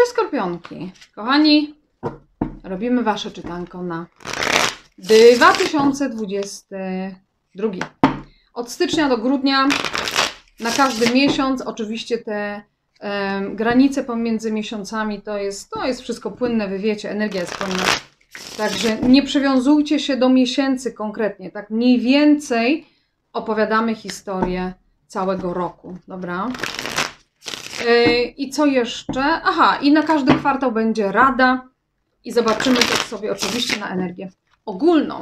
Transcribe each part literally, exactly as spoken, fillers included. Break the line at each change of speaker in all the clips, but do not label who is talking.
Cześć Skorpionki. Kochani, robimy Wasze czytanko na dwa tysiące dwudziesty drugi. Od stycznia do grudnia na każdy miesiąc. Oczywiście te um, granice pomiędzy miesiącami to jest, to jest wszystko płynne, wy wiecie, energia jest płynna. Także nie przywiązujcie się do miesięcy konkretnie. Tak mniej więcej opowiadamy historię całego roku. Dobra? I co jeszcze? Aha, i na każdy kwartał będzie rada i zobaczymy też sobie oczywiście na energię ogólną.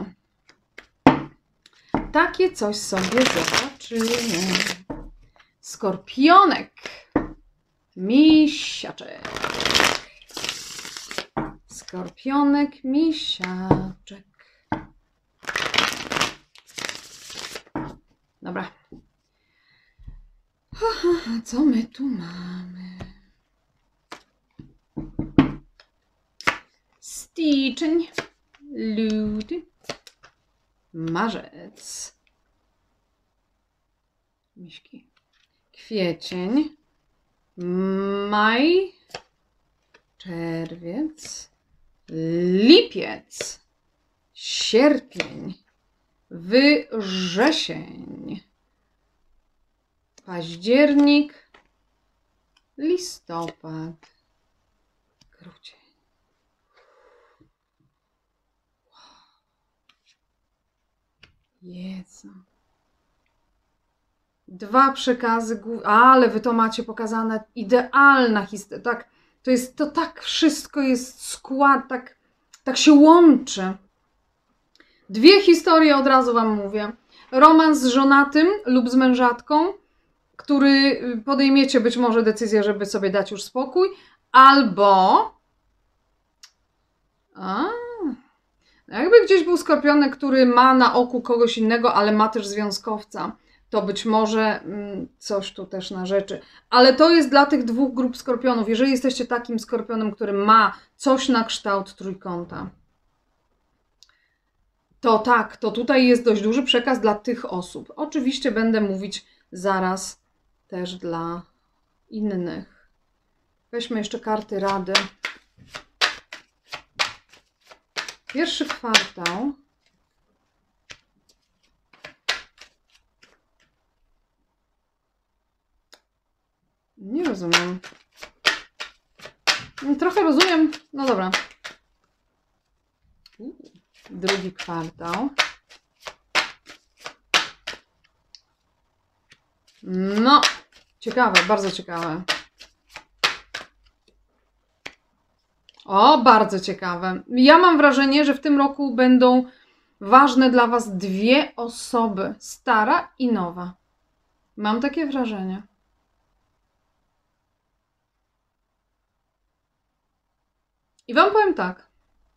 Takie coś sobie zobaczymy. Skorpionek. Misiaczek. Skorpionek, misiaczek. Dobra. Co my tu mamy? Styczeń, luty, marzec, miśki, kwiecień, maj, czerwiec, lipiec, sierpień, wrzesień, październik, listopad, grudzień. Jezu. Dwa przekazy, ale wy to macie pokazane, idealna historia. Tak, to jest, to tak wszystko jest skład, tak, tak się łączy. Dwie historie od razu wam mówię. Romans z żonatym lub z mężatką, który podejmiecie być może decyzję, żeby sobie dać już spokój, albo a, jakby gdzieś był skorpionek, który ma na oku kogoś innego, ale ma też związkowca, to być może mm, coś tu też na rzeczy. Ale to jest dla tych dwóch grup skorpionów. Jeżeli jesteście takim skorpionem, który ma coś na kształt trójkąta, to tak, to tutaj jest dość duży przekaz dla tych osób. Oczywiście będę mówić zaraz też dla innych. Weźmy jeszcze karty rady. Pierwszy kwartał. Nie rozumiem. Trochę rozumiem. No dobra. Drugi kwartał. No, ciekawe, bardzo ciekawe. O, bardzo ciekawe. Ja mam wrażenie, że w tym roku będą ważne dla was dwie osoby. Stara i nowa. Mam takie wrażenie. I wam powiem tak.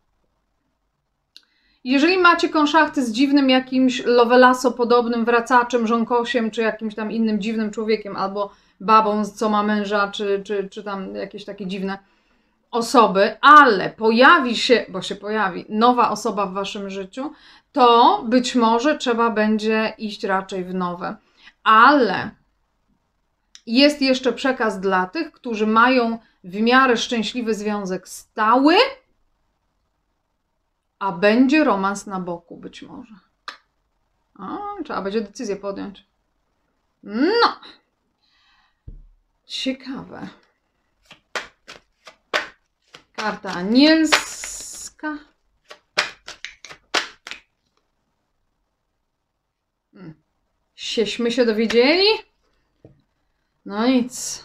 Jeżeli macie konszachty z dziwnym jakimś Lovelaso-podobnym wracaczem, żonkosiem, czy jakimś tam innym dziwnym człowiekiem, albo babą, co ma męża, czy, czy, czy tam jakieś takie dziwne osoby, ale pojawi się, bo się pojawi nowa osoba w waszym życiu, to być może trzeba będzie iść raczej w nowe. Ale jest jeszcze przekaz dla tych, którzy mają w miarę szczęśliwy związek stały, a będzie romans na boku być może. A, trzeba będzie decyzję podjąć. No. Ciekawe. Karta anielska. Hmm. Sieśmy się dowiedzieli? No nic.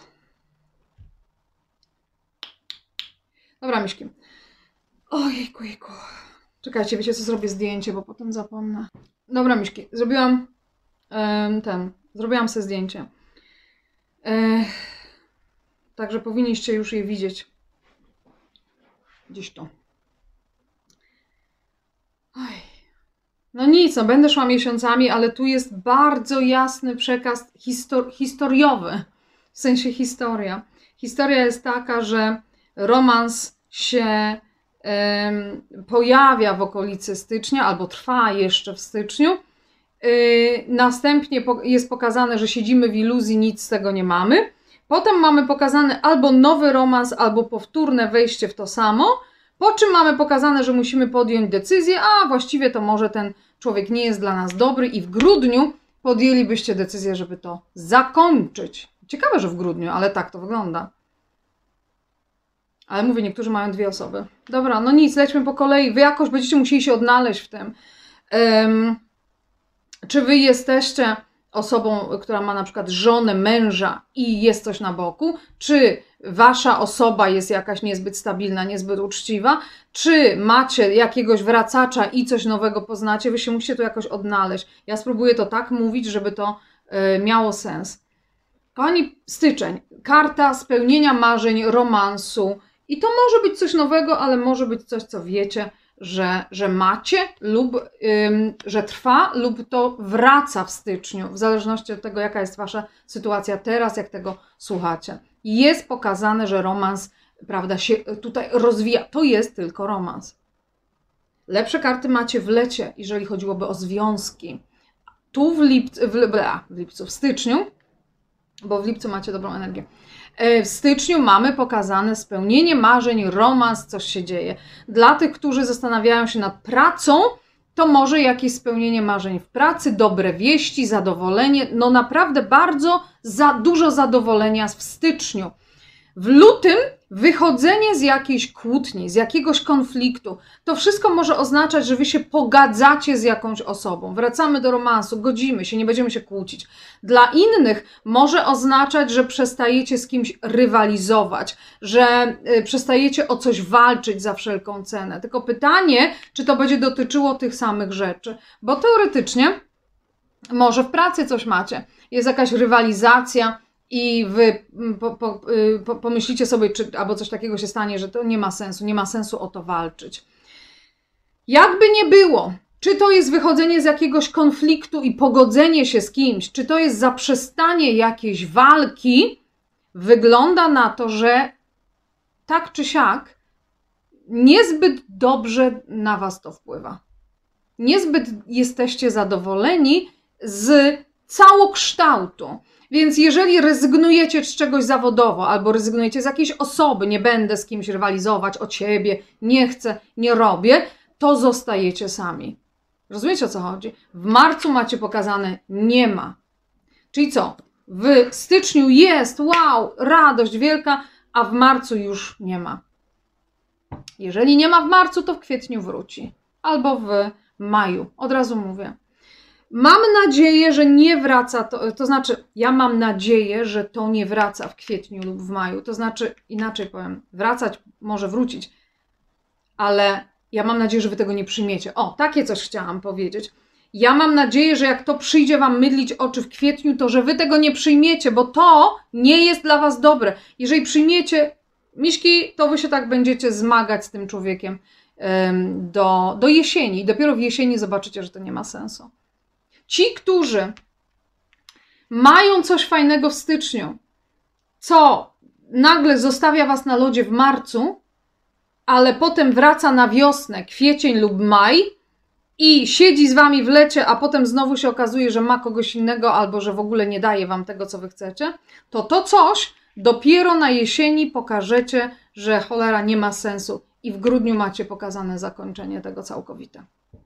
Dobra, myszki. Ojejku, jejku. Czekajcie, wiecie co, zrobię zdjęcie, bo potem zapomnę. Dobra, myszki, zrobiłam um, ten, zrobiłam sobie zdjęcie. E, także powinniście już je widzieć. Gdzieś to. Oj. No nic, no będę szła miesiącami, ale tu jest bardzo jasny przekaz histor historiowy. W sensie historia. Historia jest taka, że romans się pojawia w okolicy stycznia, albo trwa jeszcze w styczniu. Następnie jest pokazane, że siedzimy w iluzji, nic z tego nie mamy. Potem mamy pokazany albo nowy romans, albo powtórne wejście w to samo, po czym mamy pokazane, że musimy podjąć decyzję, a właściwie to może ten człowiek nie jest dla nas dobry i w grudniu podjęlibyście decyzję, żeby to zakończyć. Ciekawe, że w grudniu, ale tak to wygląda. Ale mówię, niektórzy mają dwie osoby. Dobra, no nic, lećmy po kolei. Wy jakoś będziecie musieli się odnaleźć w tym. Um, czy wy jesteście osobą, która ma na przykład żonę, męża i jest coś na boku? Czy wasza osoba jest jakaś niezbyt stabilna, niezbyt uczciwa? Czy macie jakiegoś wracacza i coś nowego poznacie? Wy się musicie tu jakoś odnaleźć. Ja spróbuję to tak mówić, żeby to y, miało sens. Kochani, styczeń. Karta spełnienia marzeń, romansu. I to może być coś nowego, ale może być coś, co wiecie, że, że macie lub ym, że trwa lub to wraca w styczniu, w zależności od tego, jaka jest wasza sytuacja teraz, jak tego słuchacie. Jest pokazane, że romans, prawda, się tutaj rozwija. To jest tylko romans. Lepsze karty macie w lecie, jeżeli chodziłoby o związki. Tu w lipcu, w, w lipcu, w styczniu, bo w lipcu macie dobrą energię. W styczniu mamy pokazane spełnienie marzeń, romans, coś się dzieje. Dla tych, którzy zastanawiają się nad pracą, to może jakieś spełnienie marzeń w pracy, dobre wieści, zadowolenie. No naprawdę bardzo za dużo zadowolenia w styczniu. W lutym wychodzenie z jakiejś kłótni, z jakiegoś konfliktu. To wszystko może oznaczać, że wy się pogadzacie z jakąś osobą. Wracamy do romansu, godzimy się, nie będziemy się kłócić. Dla innych może oznaczać, że przestajecie z kimś rywalizować, że y, przestajecie o coś walczyć za wszelką cenę. Tylko pytanie, czy to będzie dotyczyło tych samych rzeczy. Bo teoretycznie może w pracy coś macie. Jest jakaś rywalizacja, i wy po, po, po, pomyślicie sobie, czy albo coś takiego się stanie, że to nie ma sensu, nie ma sensu o to walczyć. Jakby nie było, czy to jest wychodzenie z jakiegoś konfliktu i pogodzenie się z kimś, czy to jest zaprzestanie jakiejś walki, wygląda na to, że tak czy siak niezbyt dobrze na was to wpływa. Niezbyt jesteście zadowoleni z całokształtu. Więc jeżeli rezygnujecie z czegoś zawodowo albo rezygnujecie z jakiejś osoby, nie będę z kimś rywalizować o ciebie, nie chcę, nie robię, to zostajecie sami. Rozumiecie, o co chodzi? W marcu macie pokazane nie ma. Czyli co? W styczniu jest, wow, radość wielka, a w marcu już nie ma. Jeżeli nie ma w marcu, to w kwietniu wróci. Albo w maju. Od razu mówię. Mam nadzieję, że nie wraca, to, to znaczy ja mam nadzieję, że to nie wraca w kwietniu lub w maju, to znaczy inaczej powiem, wracać może wrócić, ale ja mam nadzieję, że wy tego nie przyjmiecie. O, takie coś chciałam powiedzieć. Ja mam nadzieję, że jak to przyjdzie wam mydlić oczy w kwietniu, to że wy tego nie przyjmiecie, bo to nie jest dla was dobre. Jeżeli przyjmiecie miśki, to wy się tak będziecie zmagać z tym człowiekiem ym, do, do jesieni i dopiero w jesieni zobaczycie, że to nie ma sensu. Ci, którzy mają coś fajnego w styczniu, co nagle zostawia was na lodzie w marcu, ale potem wraca na wiosnę, kwiecień lub maj i siedzi z wami w lecie, a potem znowu się okazuje, że ma kogoś innego albo że w ogóle nie daje wam tego, co wy chcecie, to to coś dopiero na jesieni pokażecie, że cholera nie ma sensu i w grudniu macie pokazane zakończenie tego całkowite.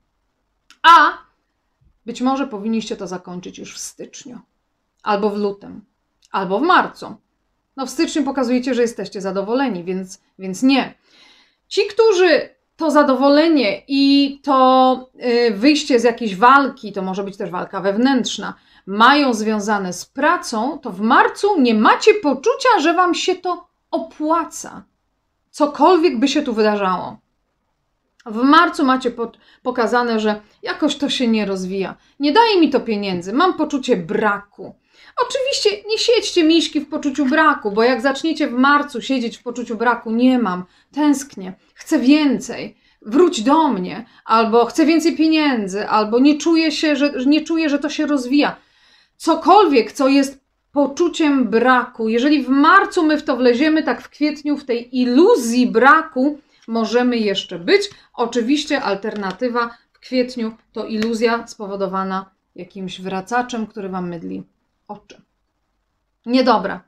A być może powinniście to zakończyć już w styczniu, albo w lutym, albo w marcu. No w styczniu pokazujecie, że jesteście zadowoleni, więc, więc nie. Ci, którzy to zadowolenie i to y, wyjście z jakiejś walki, to może być też walka wewnętrzna, mają związane z pracą, to w marcu nie macie poczucia, że wam się to opłaca. Cokolwiek by się tu wydarzało. W marcu macie po, pokazane, że jakoś to się nie rozwija. Nie daje mi to pieniędzy, mam poczucie braku. Oczywiście nie siedźcie miśki w poczuciu braku, bo jak zaczniecie w marcu siedzieć w poczuciu braku, nie mam, tęsknię, chcę więcej, wróć do mnie, albo chcę więcej pieniędzy, albo nie czuję się, że, nie czuję, że to się rozwija. Cokolwiek, co jest poczuciem braku, jeżeli w marcu my w to wleziemy, tak w kwietniu, w tej iluzji braku, możemy jeszcze być. Oczywiście alternatywa w kwietniu to iluzja spowodowana jakimś wracaczem, który wam mydli oczy. Niedobra.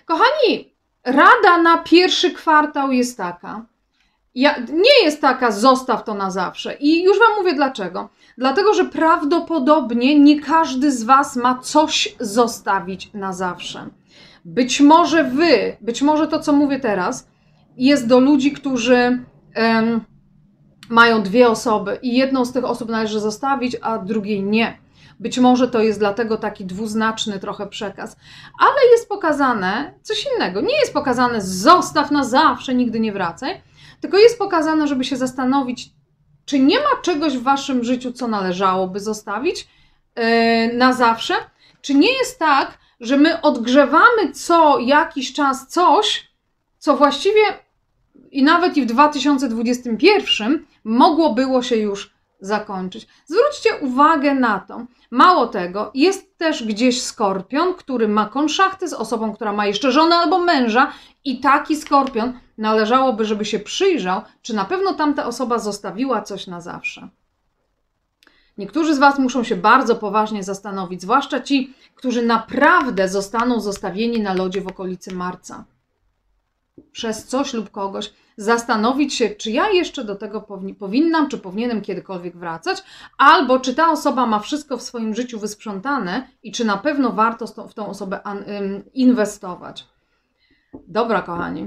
Kochani, rada na pierwszy kwartał jest taka. Ja, nie jest taka, zostaw to na zawsze. I już Wam mówię dlaczego. Dlatego, że prawdopodobnie nie każdy z Was ma coś zostawić na zawsze. Być może Wy, być może to, co mówię teraz, jest do ludzi, którzy em, mają dwie osoby i jedną z tych osób należy zostawić, a drugiej nie. Być może to jest dlatego taki dwuznaczny trochę przekaz. Ale jest pokazane coś innego. Nie jest pokazane zostaw na zawsze, nigdy nie wracaj. Tylko jest pokazane, żeby się zastanowić, czy nie ma czegoś w Waszym życiu, co należałoby zostawić yy, na zawsze. Czy nie jest tak, że my odgrzewamy co jakiś czas coś, co właściwie i nawet i w dwa tysiące dwudziestym pierwszym mogło było się już zakończyć. Zwróćcie uwagę na to. Mało tego, jest też gdzieś skorpion, który ma konszachty z osobą, która ma jeszcze żonę albo męża i taki skorpion należałoby, żeby się przyjrzał, czy na pewno tamta osoba zostawiła coś na zawsze. Niektórzy z Was muszą się bardzo poważnie zastanowić, zwłaszcza ci, którzy naprawdę zostaną zostawieni na lodzie w okolicy marca. Przez coś lub kogoś zastanowić się, czy ja jeszcze do tego powinnam, czy powinienem kiedykolwiek wracać, albo czy ta osoba ma wszystko w swoim życiu wysprzątane i czy na pewno warto w tą osobę inwestować. Dobra, kochani.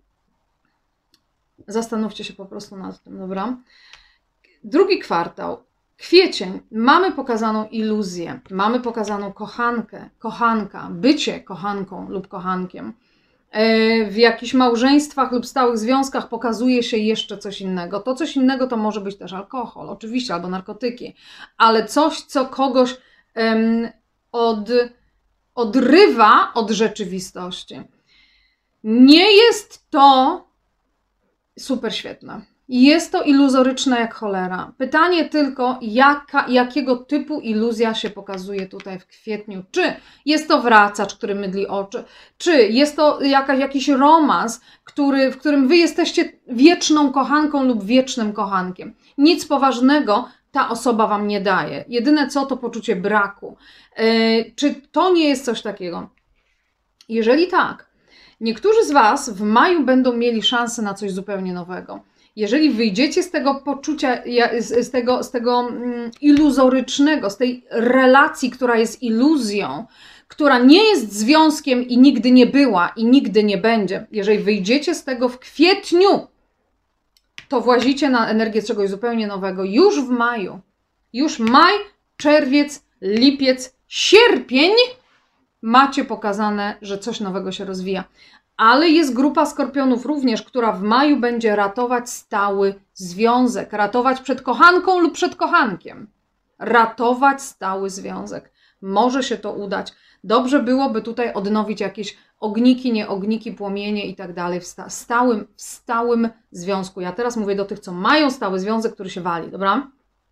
Zastanówcie się po prostu nad tym, dobra? Drugi kwartał. Kwiecień. Mamy pokazaną iluzję, mamy pokazaną kochankę, kochanka, bycie kochanką lub kochankiem. W jakichś małżeństwach lub stałych związkach pokazuje się jeszcze coś innego. To coś innego to może być też alkohol, oczywiście, albo narkotyki, ale coś, co kogoś um, od, odrywa od rzeczywistości. Nie jest to super świetne. Jest to iluzoryczne jak cholera. Pytanie tylko, jaka, jakiego typu iluzja się pokazuje tutaj w kwietniu. Czy jest to wracacz, który mydli oczy, czy jest to jakaś, jakiś romans, który, w którym wy jesteście wieczną kochanką lub wiecznym kochankiem. Nic poważnego ta osoba wam nie daje. Jedyne co, to poczucie braku. Yy, czy to nie jest coś takiego? Jeżeli tak, niektórzy z Was w maju będą mieli szansę na coś zupełnie nowego. Jeżeli wyjdziecie z tego poczucia, z tego, z tego iluzorycznego, z tej relacji, która jest iluzją, która nie jest związkiem i nigdy nie była i nigdy nie będzie, jeżeli wyjdziecie z tego w kwietniu, to włazicie na energię czegoś zupełnie nowego już w maju. Już maj, czerwiec, lipiec, sierpień macie pokazane, że coś nowego się rozwija. Ale jest grupa skorpionów również, która w maju będzie ratować stały związek. Ratować przed kochanką lub przed kochankiem. Ratować stały związek. Może się to udać. Dobrze byłoby tutaj odnowić jakieś ogniki, nie ogniki, płomienie i tak dalej w stałym, w stałym związku. Ja teraz mówię do tych, co mają stały związek, który się wali, dobra?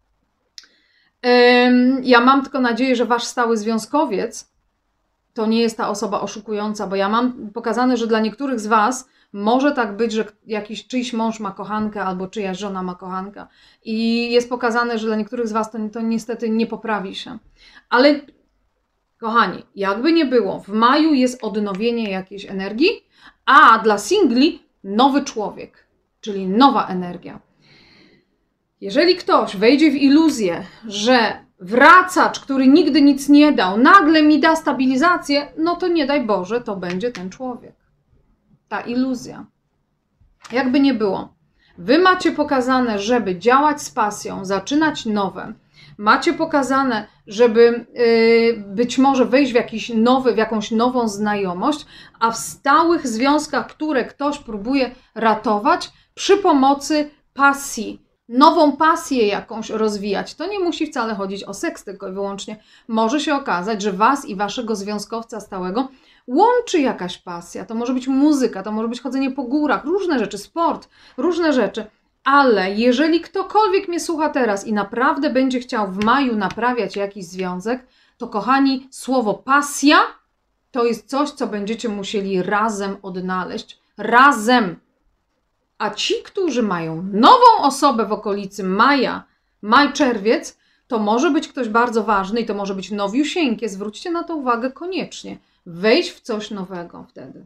Ym, ja mam tylko nadzieję, że wasz stały związkowiec to nie jest ta osoba oszukująca, bo ja mam pokazane, że dla niektórych z Was może tak być, że jakiś czyjś mąż ma kochankę albo czyjaś żona ma kochanka. I jest pokazane, że dla niektórych z Was to, to niestety nie poprawi się. Ale kochani, jakby nie było, w maju jest odnowienie jakiejś energii, a dla singli nowy człowiek, czyli nowa energia. Jeżeli ktoś wejdzie w iluzję, że wracacz, który nigdy nic nie dał, nagle mi da stabilizację, no to nie daj Boże, to będzie ten człowiek. Ta iluzja. Jakby nie było. Wy macie pokazane, żeby działać z pasją, zaczynać nowe. Macie pokazane, żeby yy, być może wejść w, jakiś nowy, w jakąś nową znajomość, a w stałych związkach, które ktoś próbuje ratować przy pomocy pasji. Nową pasję jakąś rozwijać. To nie musi wcale chodzić o seks tylko i wyłącznie. Może się okazać, że Was i Waszego związkowca stałego łączy jakaś pasja. To może być muzyka, to może być chodzenie po górach, różne rzeczy, sport, różne rzeczy. Ale jeżeli ktokolwiek mnie słucha teraz i naprawdę będzie chciał w maju naprawiać jakiś związek, to kochani, słowo pasja to jest coś, co będziecie musieli razem odnaleźć. Razem. A ci, którzy mają nową osobę w okolicy maja, maj, czerwiec, to może być ktoś bardzo ważny i to może być nowiusieńkie. Zwróćcie na to uwagę koniecznie. wejść w coś nowego wtedy.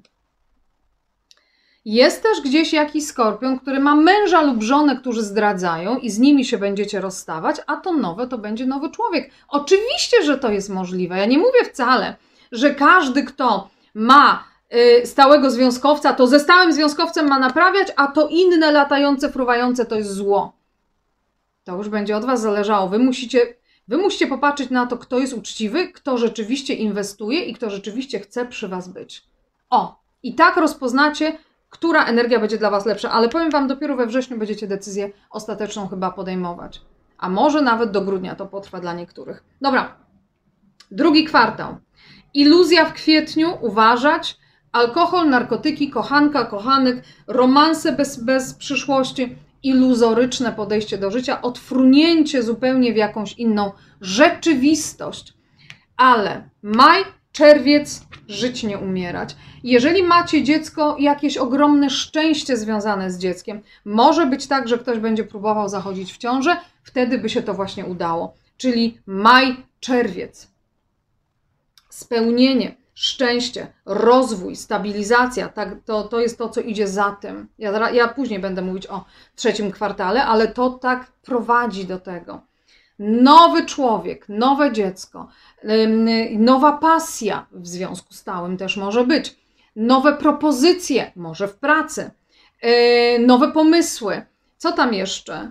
Jest też gdzieś jakiś skorpion, który ma męża lub żonę, którzy zdradzają i z nimi się będziecie rozstawać, a to nowe to będzie nowy człowiek. Oczywiście, że to jest możliwe. Ja nie mówię wcale, że każdy, kto ma y, stałego związkowca, to ze stałym związkowcem ma naprawiać, a to inne latające, fruwające to jest zło. To już będzie od was zależało. Wy musicie, wy musicie popatrzeć na to, kto jest uczciwy, kto rzeczywiście inwestuje i kto rzeczywiście chce przy was być. O, i tak rozpoznacie, która energia będzie dla was lepsza, ale powiem wam, dopiero we wrześniu będziecie decyzję ostateczną chyba podejmować. A może nawet do grudnia to potrwa dla niektórych. Dobra, drugi kwartał. Iluzja w kwietniu, uważać. Alkohol, narkotyki, kochanka, kochanek, romanse bez, bez przyszłości, iluzoryczne podejście do życia, odfrunięcie zupełnie w jakąś inną rzeczywistość. Ale maj, czerwiec, żyć nie umierać. Jeżeli macie dziecko, jakieś ogromne szczęście związane z dzieckiem, może być tak, że ktoś będzie próbował zachodzić w ciążę, wtedy by się to właśnie udało. Czyli maj, czerwiec. Spełnienie, szczęście, rozwój, stabilizacja, tak, to, to jest to, co idzie za tym. Ja, ja później będę mówić o trzecim kwartale, ale to tak prowadzi do tego. Nowy człowiek, nowe dziecko, nowa pasja w związku stałym też może być, nowe propozycje, może w pracy, nowe pomysły. Co tam jeszcze?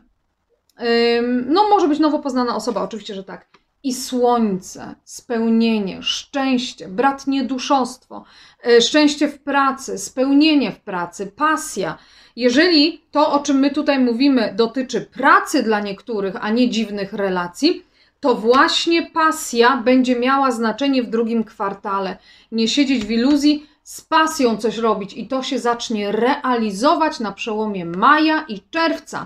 No może być nowo poznana osoba, oczywiście, że tak. I słońce, spełnienie, szczęście, bratnie duszostwo, szczęście w pracy, spełnienie w pracy, pasja. Jeżeli to, o czym my tutaj mówimy, dotyczy pracy dla niektórych, a nie dziwnych relacji, to właśnie pasja będzie miała znaczenie w drugim kwartale. Nie siedzieć w iluzji, z pasją coś robić i to się zacznie realizować na przełomie maja i czerwca.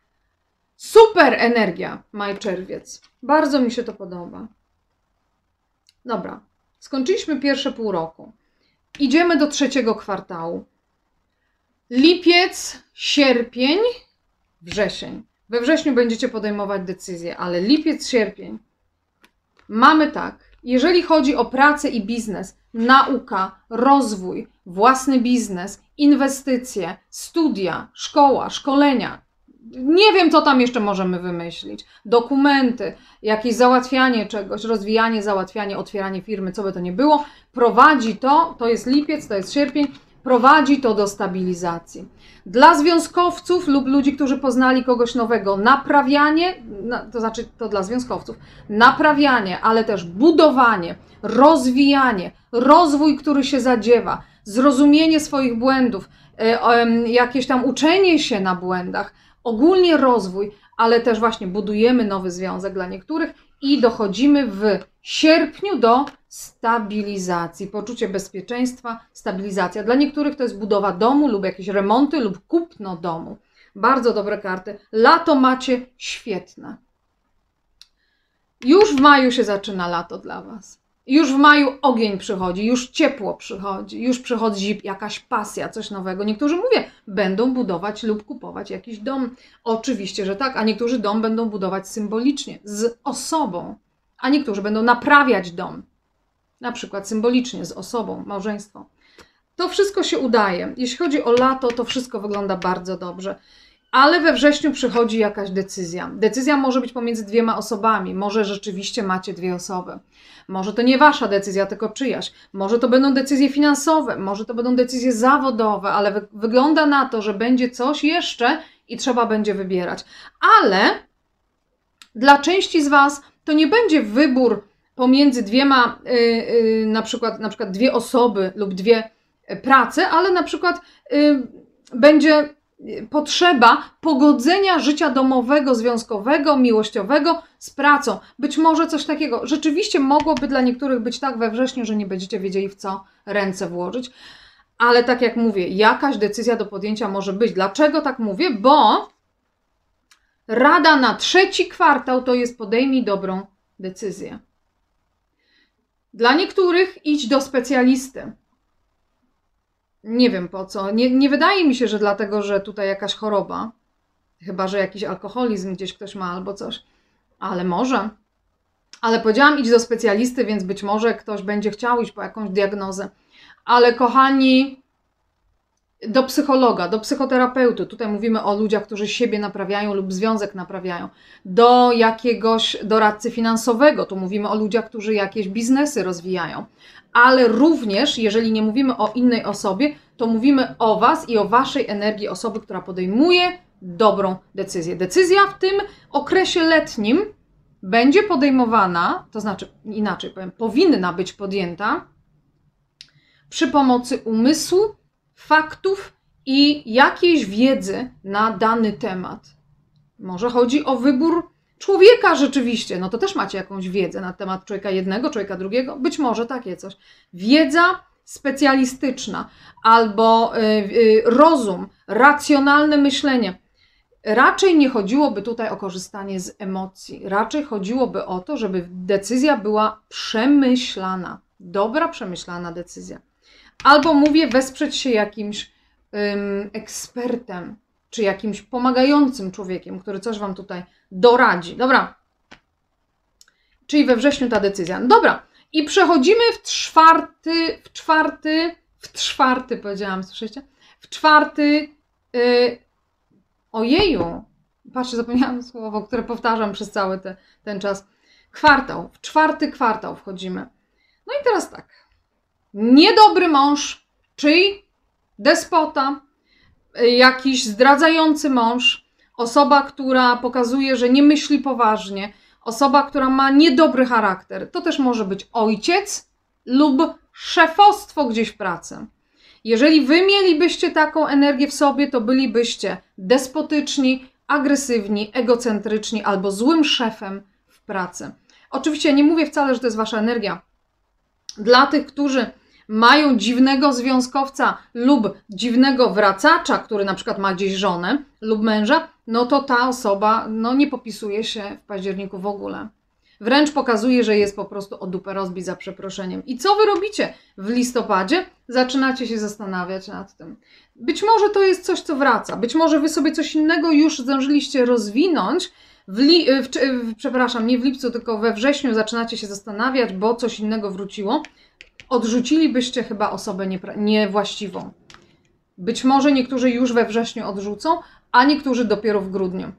Super energia, maj, czerwiec. Bardzo mi się to podoba. Dobra, skończyliśmy pierwsze pół roku. Idziemy do trzeciego kwartału. Lipiec, sierpień, wrzesień. We wrześniu będziecie podejmować decyzje, ale lipiec, sierpień. Mamy tak, jeżeli chodzi o pracę i biznes, nauka, rozwój, własny biznes, inwestycje, studia, szkoła, szkolenia, nie wiem, co tam jeszcze możemy wymyślić. Dokumenty, jakieś załatwianie czegoś, rozwijanie, załatwianie, otwieranie firmy, co by to nie było. Prowadzi to, to jest lipiec, to jest sierpień, prowadzi to do stabilizacji. Dla związkowców lub ludzi, którzy poznali kogoś nowego, naprawianie, to znaczy to dla związkowców, naprawianie, ale też budowanie, rozwijanie, rozwój, który się zadziewa, zrozumienie swoich błędów, jakieś tam uczenie się na błędach, ogólnie rozwój, ale też właśnie budujemy nowy związek dla niektórych i dochodzimy w sierpniu do stabilizacji, poczucie bezpieczeństwa, stabilizacja. Dla niektórych to jest budowa domu lub jakieś remonty lub kupno domu. Bardzo dobre karty. Lato macie świetne. Już w maju się zaczyna lato dla was. Już w maju ogień przychodzi, już ciepło przychodzi, już przychodzi jakaś pasja, coś nowego. Niektórzy, mówię, będą budować lub kupować jakiś dom. Oczywiście, że tak, a niektórzy dom będą budować symbolicznie, z osobą, a niektórzy będą naprawiać dom, na przykład symbolicznie, z osobą, małżeństwo. To wszystko się udaje. Jeśli chodzi o lato, to wszystko wygląda bardzo dobrze. Ale we wrześniu przychodzi jakaś decyzja. Decyzja może być pomiędzy dwiema osobami. Może rzeczywiście macie dwie osoby. Może to nie wasza decyzja, tylko czyjaś. Może to będą decyzje finansowe, może to będą decyzje zawodowe, ale wy wygląda na to, że będzie coś jeszcze i trzeba będzie wybierać. Ale dla części z was to nie będzie wybór pomiędzy dwiema, yy, yy, na przykład, na przykład dwie osoby lub dwie prace, ale na przykład yy, będzie potrzeba pogodzenia życia domowego, związkowego, miłościowego z pracą. Być może coś takiego. Rzeczywiście mogłoby dla niektórych być tak we wrześniu, że nie będziecie wiedzieli, w co ręce włożyć. Ale tak jak mówię, jakaś decyzja do podjęcia może być. Dlaczego tak mówię? Bo rada na trzeci kwartał to jest podejmij dobrą decyzję. Dla niektórych idź do specjalisty. Nie wiem po co. Nie, nie wydaje mi się, że dlatego, że tutaj jakaś choroba. Chyba że jakiś alkoholizm gdzieś ktoś ma albo coś. Ale może. Ale powiedziałam, idź do specjalisty, więc być może ktoś będzie chciał iść po jakąś diagnozę. Ale kochani, do psychologa, do psychoterapeuty, tutaj mówimy o ludziach, którzy siebie naprawiają lub związek naprawiają, do jakiegoś doradcy finansowego, tu mówimy o ludziach, którzy jakieś biznesy rozwijają, ale również, jeżeli nie mówimy o innej osobie, to mówimy o Was i o Waszej energii osoby, która podejmuje dobrą decyzję. Decyzja w tym okresie letnim będzie podejmowana, to znaczy inaczej powiem, powinna być podjęta przy pomocy umysłu, faktów i jakiejś wiedzy na dany temat. Może chodzi o wybór człowieka rzeczywiście, no to też macie jakąś wiedzę na temat człowieka jednego, człowieka drugiego, być może takie coś. Wiedza specjalistyczna albo y, y, rozum, racjonalne myślenie. Raczej nie chodziłoby tutaj o korzystanie z emocji, raczej chodziłoby o to, żeby decyzja była przemyślana, dobra, przemyślana decyzja. Albo mówię, wesprzeć się jakimś ym, ekspertem, czy jakimś pomagającym człowiekiem, który coś Wam tutaj doradzi. Dobra, czyli we wrześniu ta decyzja. Dobra, i przechodzimy w czwarty, w czwarty, w czwarty, powiedziałam, słyszycie? W czwarty, yy, ojeju, patrzcie, zapomniałam słowo, które powtarzam przez cały te, ten czas. Kwartał, w czwarty kwartał wchodzimy. No i teraz tak. Niedobry mąż, czyli despota, jakiś zdradzający mąż, osoba, która pokazuje, że nie myśli poważnie, osoba, która ma niedobry charakter. To też może być ojciec lub szefostwo gdzieś w pracy. Jeżeli wy mielibyście taką energię w sobie, to bylibyście despotyczni, agresywni, egocentryczni albo złym szefem w pracy. Oczywiście nie mówię wcale, że to jest wasza energia. Dla tych, którzy mają dziwnego związkowca lub dziwnego wracacza, który na przykład ma gdzieś żonę lub męża, no to ta osoba no, nie popisuje się w październiku w ogóle. Wręcz pokazuje, że jest po prostu o dupę rozbić za przeproszeniem. I co wy robicie w listopadzie? Zaczynacie się zastanawiać nad tym. Być może to jest coś, co wraca. Być może wy sobie coś innego już zdążyliście rozwinąć. W li, w, w, przepraszam, nie w lipcu, tylko we wrześniu zaczynacie się zastanawiać, bo coś innego wróciło. Odrzucilibyście chyba osobę niepra- niewłaściwą. Być może niektórzy już we wrześniu odrzucą, a niektórzy dopiero w grudniu.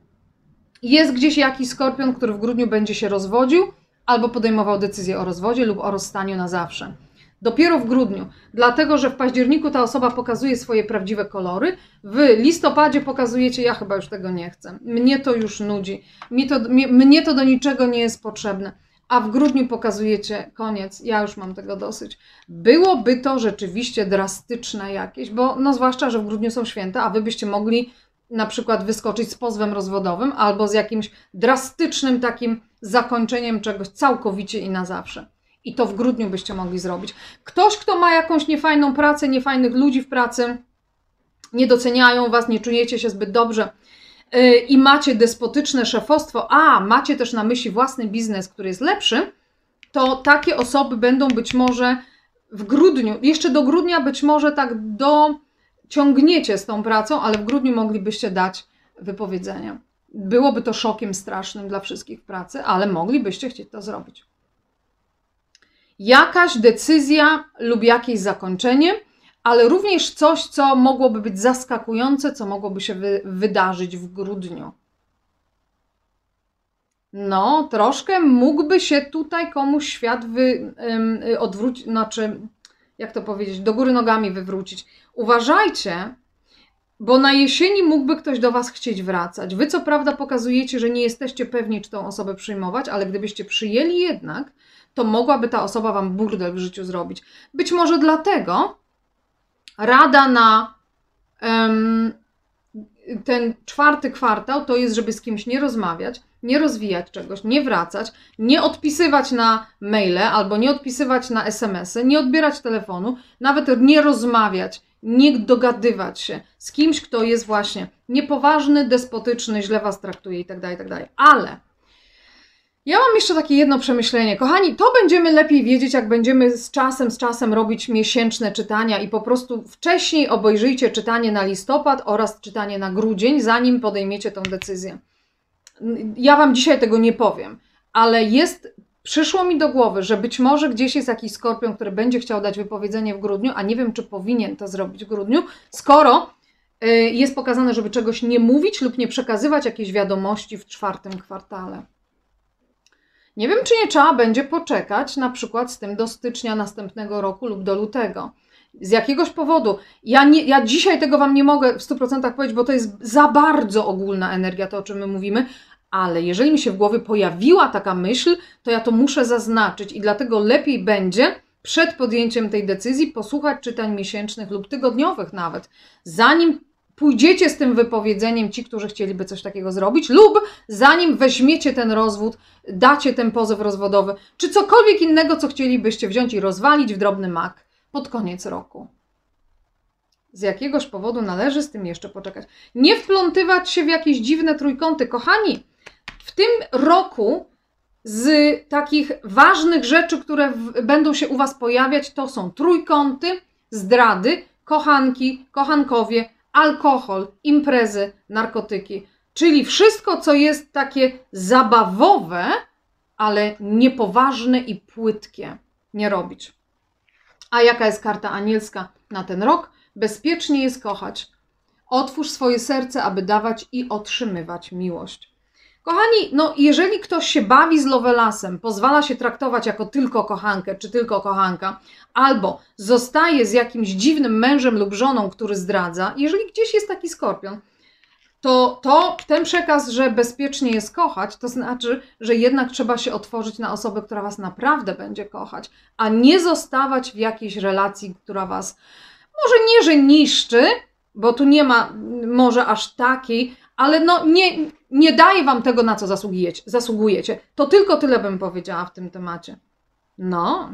Jest gdzieś jakiś skorpion, który w grudniu będzie się rozwodził albo podejmował decyzję o rozwodzie lub o rozstaniu na zawsze. Dopiero w grudniu, dlatego że w październiku ta osoba pokazuje swoje prawdziwe kolory, w listopadzie pokazujecie, ja chyba już tego nie chcę, mnie to już nudzi, mnie to, mnie, mnie to do niczego nie jest potrzebne, a w grudniu pokazujecie koniec, ja już mam tego dosyć. Byłoby to rzeczywiście drastyczne jakieś, bo no zwłaszcza, że w grudniu są święta, a wy byście mogli na przykład wyskoczyć z pozwem rozwodowym albo z jakimś drastycznym takim zakończeniem czegoś całkowicie i na zawsze. I to w grudniu byście mogli zrobić. Ktoś, kto ma jakąś niefajną pracę, niefajnych ludzi w pracy, nie doceniają was, nie czujecie się zbyt dobrze yy, i macie despotyczne szefostwo, a macie też na myśli własny biznes, który jest lepszy, to takie osoby będą być może w grudniu, jeszcze do grudnia być może tak dociągniecie z tą pracą, ale w grudniu moglibyście dać wypowiedzenie. Byłoby to szokiem strasznym dla wszystkich w pracy, ale moglibyście chcieć to zrobić. Jakaś decyzja lub jakieś zakończenie, ale również coś, co mogłoby być zaskakujące, co mogłoby się wy wydarzyć w grudniu. No, troszkę mógłby się tutaj komuś świat wy, ym, odwrócić, znaczy, jak to powiedzieć, do góry nogami wywrócić. Uważajcie, bo na jesieni mógłby ktoś do was chcieć wracać. Wy co prawda pokazujecie, że nie jesteście pewni, czy tą osobę przyjmować, ale gdybyście przyjęli jednak, to mogłaby ta osoba wam burdel w życiu zrobić. Być może dlatego rada na um, ten czwarty kwartał to jest, żeby z kimś nie rozmawiać, nie rozwijać czegoś, nie wracać, nie odpisywać na maile albo nie odpisywać na es em esy, nie odbierać telefonu, nawet nie rozmawiać, nie dogadywać się z kimś, kto jest właśnie niepoważny, despotyczny, źle was traktuje itd., itd. Ale ja mam jeszcze takie jedno przemyślenie. Kochani, to będziemy lepiej wiedzieć, jak będziemy z czasem, z czasem robić miesięczne czytania i po prostu wcześniej obejrzyjcie czytanie na listopad oraz czytanie na grudzień, zanim podejmiecie tą decyzję. Ja wam dzisiaj tego nie powiem, ale jest przyszło mi do głowy, że być może gdzieś jest jakiś skorpion, który będzie chciał dać wypowiedzenie w grudniu, a nie wiem, czy powinien to zrobić w grudniu, skoro jest pokazane, żeby czegoś nie mówić lub nie przekazywać jakiejś wiadomości w czwartym kwartale. Nie wiem, czy nie trzeba będzie poczekać na przykład z tym do stycznia następnego roku lub do lutego. Z jakiegoś powodu. Ja, nie, ja dzisiaj tego Wam nie mogę w stu procentach powiedzieć, bo to jest za bardzo ogólna energia, to o czym my mówimy, ale jeżeli mi się w głowie pojawiła taka myśl, to ja to muszę zaznaczyć i dlatego lepiej będzie przed podjęciem tej decyzji posłuchać czytań miesięcznych lub tygodniowych nawet, zanim pójdziecie z tym wypowiedzeniem ci, którzy chcieliby coś takiego zrobić, lub zanim weźmiecie ten rozwód, dacie ten pozew rozwodowy, czy cokolwiek innego, co chcielibyście wziąć i rozwalić w drobny mak pod koniec roku. Z jakiegoś powodu należy z tym jeszcze poczekać. Nie wplątywać się w jakieś dziwne trójkąty. Kochani, w tym roku z takich ważnych rzeczy, które w, będą się u Was pojawiać, to są trójkąty, zdrady, kochanki, kochankowie, alkohol, imprezy, narkotyki. Czyli wszystko, co jest takie zabawowe, ale niepoważne i płytkie. Nie robić. A jaka jest karta anielska na ten rok? Bezpiecznie jest kochać. Otwórz swoje serce, aby dawać i otrzymywać miłość. Kochani, no jeżeli ktoś się bawi z Lovelasem, pozwala się traktować jako tylko kochankę, czy tylko kochanka, albo zostaje z jakimś dziwnym mężem lub żoną, który zdradza, jeżeli gdzieś jest taki skorpion, to, to ten przekaz, że bezpiecznie jest kochać, to znaczy, że jednak trzeba się otworzyć na osobę, która Was naprawdę będzie kochać, a nie zostawać w jakiejś relacji, która Was może nie, że niszczy, bo tu nie ma może aż takiej, ale no nie, nie daje Wam tego, na co zasługujecie, zasługujecie. To tylko tyle bym powiedziała w tym temacie. No,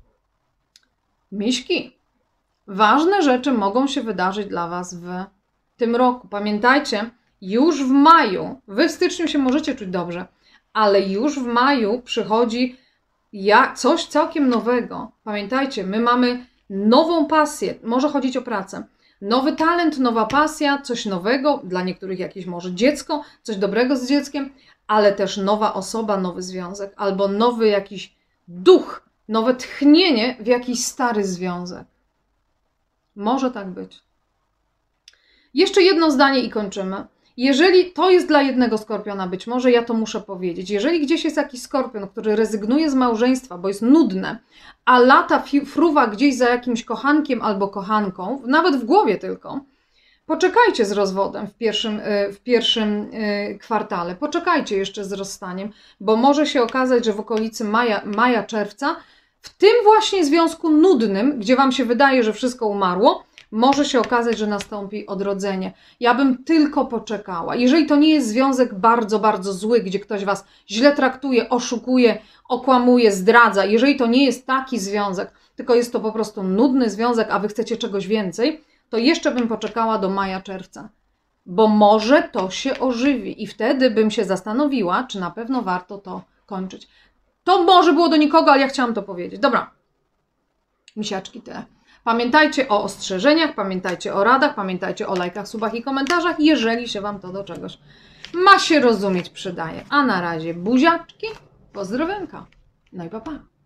miśki, ważne rzeczy mogą się wydarzyć dla Was w tym roku. Pamiętajcie, już w maju, Wy w styczniu się możecie czuć dobrze, ale już w maju przychodzi ja, coś całkiem nowego. Pamiętajcie, my mamy nową pasję, może chodzić o pracę. Nowy talent, nowa pasja, coś nowego, dla niektórych jakieś może dziecko, coś dobrego z dzieckiem, ale też nowa osoba, nowy związek, albo nowy jakiś duch, nowe tchnienie w jakiś stary związek. Może tak być. Jeszcze jedno zdanie i kończymy. Jeżeli to jest dla jednego skorpiona, być może ja to muszę powiedzieć, jeżeli gdzieś jest jakiś skorpion, który rezygnuje z małżeństwa, bo jest nudne, a lata fruwa gdzieś za jakimś kochankiem albo kochanką, nawet w głowie tylko, poczekajcie z rozwodem w pierwszym, w pierwszym kwartale, poczekajcie jeszcze z rozstaniem, bo może się okazać, że w okolicy maja, maja, czerwca, w tym właśnie związku nudnym, gdzie Wam się wydaje, że wszystko umarło, może się okazać, że nastąpi odrodzenie. Ja bym tylko poczekała. Jeżeli to nie jest związek bardzo, bardzo zły, gdzie ktoś Was źle traktuje, oszukuje, okłamuje, zdradza, jeżeli to nie jest taki związek, tylko jest to po prostu nudny związek, a Wy chcecie czegoś więcej, to jeszcze bym poczekała do maja, czerwca. Bo może to się ożywi i wtedy bym się zastanowiła, czy na pewno warto to kończyć. To może było do nikogo, ale ja chciałam to powiedzieć. Dobra, misiaczki, tyle. Pamiętajcie o ostrzeżeniach, pamiętajcie o radach, pamiętajcie o lajkach, subach i komentarzach, jeżeli się Wam to do czegoś ma się rozumieć przydaje. A na razie buziaczki, pozdrowionka, no i pa pa.